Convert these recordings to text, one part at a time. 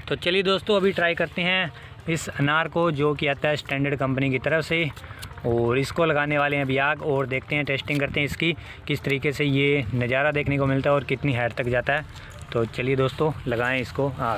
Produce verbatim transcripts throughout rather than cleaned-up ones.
तो चलिए दोस्तों अभी ट्राई करते हैं इस अनार को, जो कि आता है स्टैंडर्ड कंपनी की तरफ से। और इसको लगाने वाले हैं अभी आग, और देखते हैं, टेस्टिंग करते हैं इसकी किस तरीके से ये नज़ारा देखने को मिलता है और कितनी हाइट तक जाता है। तो चलिए दोस्तों लगाएं इसको आग।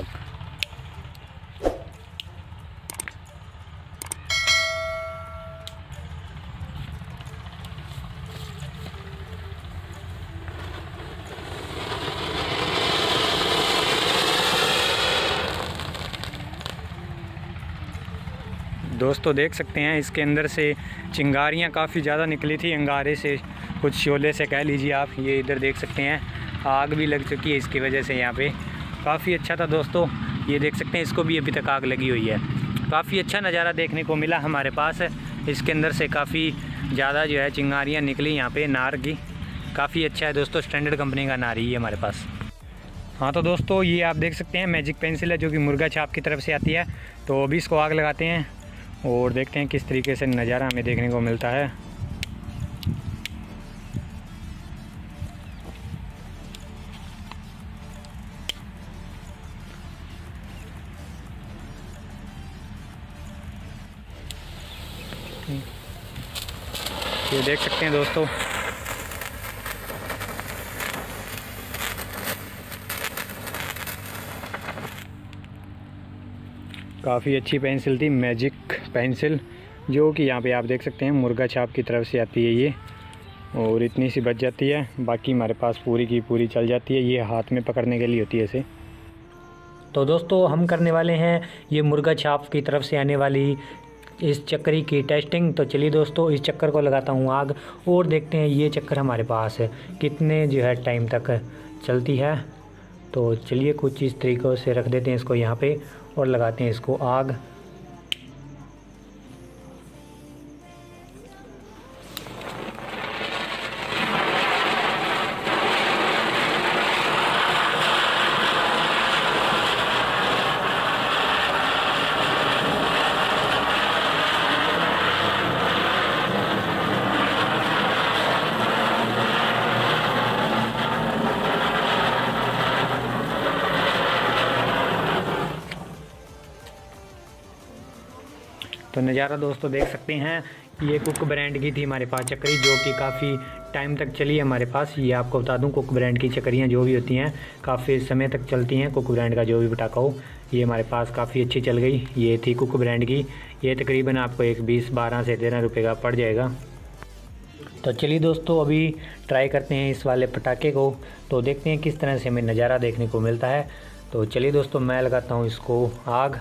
दोस्तों देख सकते हैं इसके अंदर से चिंगारियां काफ़ी ज़्यादा निकली थी, अंगारे से, कुछ शोले से कह लीजिए आप। ये इधर देख सकते हैं आग भी लग चुकी है इसकी वजह से। यहाँ पे काफ़ी अच्छा था दोस्तों, ये देख सकते हैं इसको भी अभी तक आग लगी हुई है। काफ़ी अच्छा नज़ारा देखने को मिला हमारे पास। इसके अंदर से काफ़ी ज़्यादा जो है चिंगारियाँ निकली यहाँ पर नार की। काफ़ी अच्छा है दोस्तों, स्टैंडर्ड कंपनी का नार ही है हमारे पास। हाँ तो दोस्तों ये आप देख सकते हैं मैजिक पेंसिल है, जो कि मुर्गा छाप की तरफ से आती है। तो अभी इसको आग लगाते हैं और देखते हैं किस तरीके से नज़ारा हमें देखने को मिलता है। ये देख सकते हैं दोस्तों, काफ़ी अच्छी पेंसिल थी, मैजिक पेंसिल, जो कि यहाँ पे आप देख सकते हैं मुर्गा छाप की तरफ से आती है ये। और इतनी सी बच जाती है, बाकी हमारे पास पूरी की पूरी चल जाती है। ये हाथ में पकड़ने के लिए होती है इसे। तो दोस्तों हम करने वाले हैं ये मुर्गा छाप की तरफ से आने वाली इस चक्करी की टेस्टिंग। तो चलिए दोस्तों इस चक्कर को लगाता हूँ आग, और देखते हैं ये चक्कर हमारे पास है कितने जो है टाइम तक चलती है। तो चलिए कुछ इस तरीक़ों से रख देते हैं इसको यहाँ पे और लगाते हैं इसको आग। तो नज़ारा दोस्तों देख सकते हैं, ये कुक ब्रांड की थी हमारे पास चक्करी, जो कि काफ़ी टाइम तक चली है हमारे पास। ये आपको बता दूं, कुक ब्रांड की चक्करियाँ जो भी होती हैं काफ़ी समय तक चलती हैं। कुक ब्रांड का जो भी पटाखा हो, ये हमारे पास काफ़ी अच्छी चल गई। ये थी कुक ब्रांड की, ये तकरीबन आपको एक बीस बारह से तेरह रुपये का पड़ जाएगा। तो चलिए दोस्तों अभी ट्राई करते हैं इस वाले पटाखे को, तो देखते हैं किस तरह से हमें नज़ारा देखने को मिलता है। तो चलिए दोस्तों मैं लगाता हूँ इसको आग।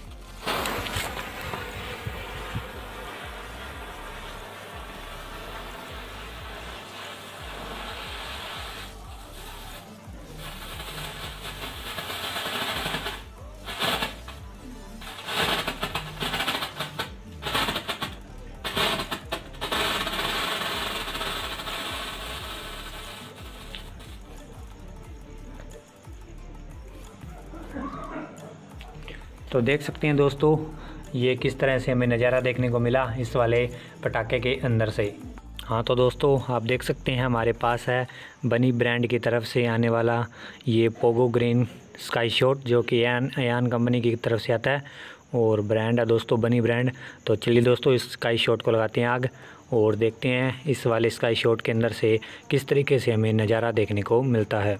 तो देख सकते हैं दोस्तों ये किस तरह से हमें नज़ारा देखने को मिला इस वाले पटाखे के अंदर से। हाँ तो दोस्तों आप देख सकते हैं हमारे पास है बनी ब्रांड की तरफ से आने वाला ये पोगो ग्रीन स्काई शॉट, जो कि एन एन कंपनी की तरफ से आता है और ब्रांड है दोस्तों बनी ब्रांड। तो चलिए दोस्तों इस स्काई शॉट को लगाते हैं आग और देखते हैं इस वाले स्काई शॉट के अंदर से किस तरीके से हमें नज़ारा देखने को मिलता है।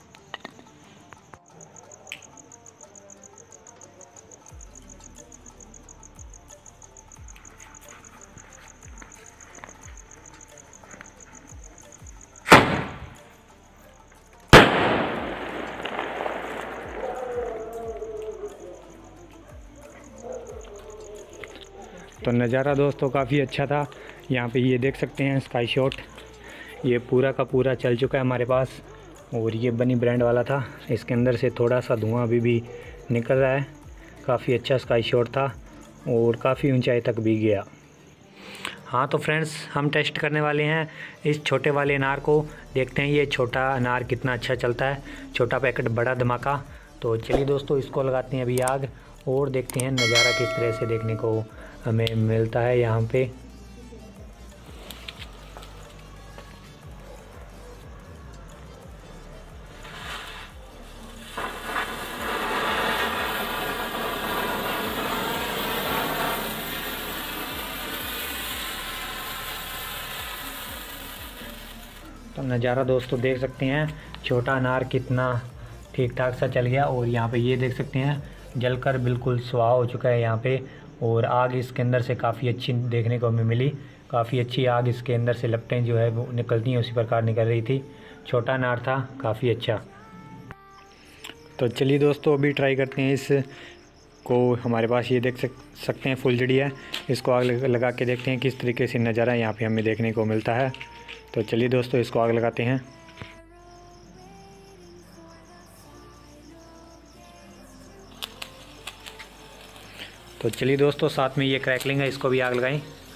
तो नज़ारा दोस्तों काफ़ी अच्छा था। यहाँ पे ये देख सकते हैं स्काई शॉट, ये पूरा का पूरा चल चुका है हमारे पास, और ये बनी ब्रांड वाला था। इसके अंदर से थोड़ा सा धुआं अभी भी निकल रहा है। काफ़ी अच्छा स्काई शॉट था और काफ़ी ऊंचाई तक भी गया। हाँ तो फ्रेंड्स हम टेस्ट करने वाले हैं इस छोटे वाले अनार को, देखते हैं ये छोटा अनार कितना अच्छा चलता है। छोटा पैकेट बड़ा धमाका। तो चलिए दोस्तों इसको लगाते हैं अभी आग और देखते हैं नज़ारा किस तरह से देखने को हमें मिलता है यहाँ पे। तो नज़ारा दोस्तों देख सकते हैं, छोटा अनार कितना ठीक ठाक सा चल गया। और यहाँ पे ये देख सकते हैं जलकर बिल्कुल स्वाह हो चुका है यहाँ पे। और आग इसके अंदर से काफ़ी अच्छी देखने को हमें मिली, काफ़ी अच्छी आग इसके अंदर से लपटें जो है वो निकलती हैं उसी प्रकार निकल रही थी। छोटा अनार था, काफ़ी अच्छा। तो चलिए दोस्तों अभी ट्राई करते हैं इस को। हमारे पास ये देख सक सकते हैं फुलझड़ी है, इसको आग लगा के देखते हैं किस तरीके से नज़ारा यहाँ पे हमें देखने को मिलता है। तो चलिए दोस्तों इसको आग लगाते हैं। तो चलिए दोस्तों साथ में ये क्रैकलिंग है, इसको भी आग लगाएं।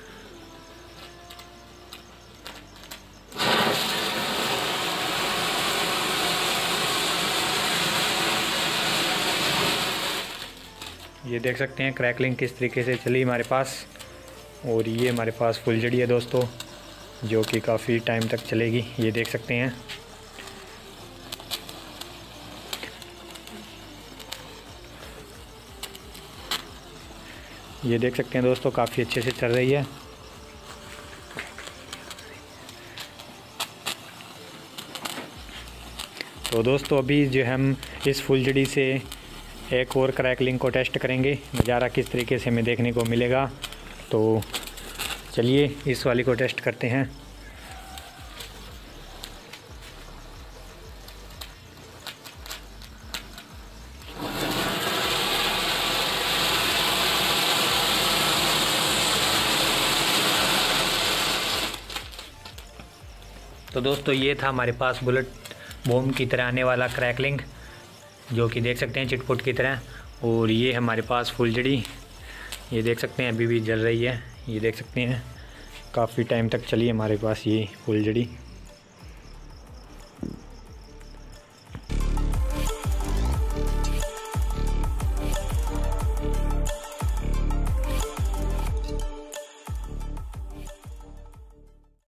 ये देख सकते हैं क्रैकलिंग किस तरीके से चली हमारे पास। और ये हमारे पास फुलझड़ी है दोस्तों, जो कि काफ़ी टाइम तक चलेगी। ये देख सकते हैं ये देख सकते हैं दोस्तों काफ़ी अच्छे से चल रही है। तो दोस्तों अभी जो हम इस फुलझड़ी से एक और क्रैकलिंग को टेस्ट करेंगे, नज़ारा किस तरीके से हमें देखने को मिलेगा। तो चलिए इस वाली को टेस्ट करते हैं। तो दोस्तों ये था हमारे पास बुलेट बम की तरह आने वाला क्रैकलिंग, जो कि देख सकते हैं चिटपुट की तरह। और ये हमारे पास फुलझड़ी, ये देख सकते हैं अभी भी जल रही है। ये देख सकते हैं काफ़ी टाइम तक चली हमारे पास ये फुलझड़ी।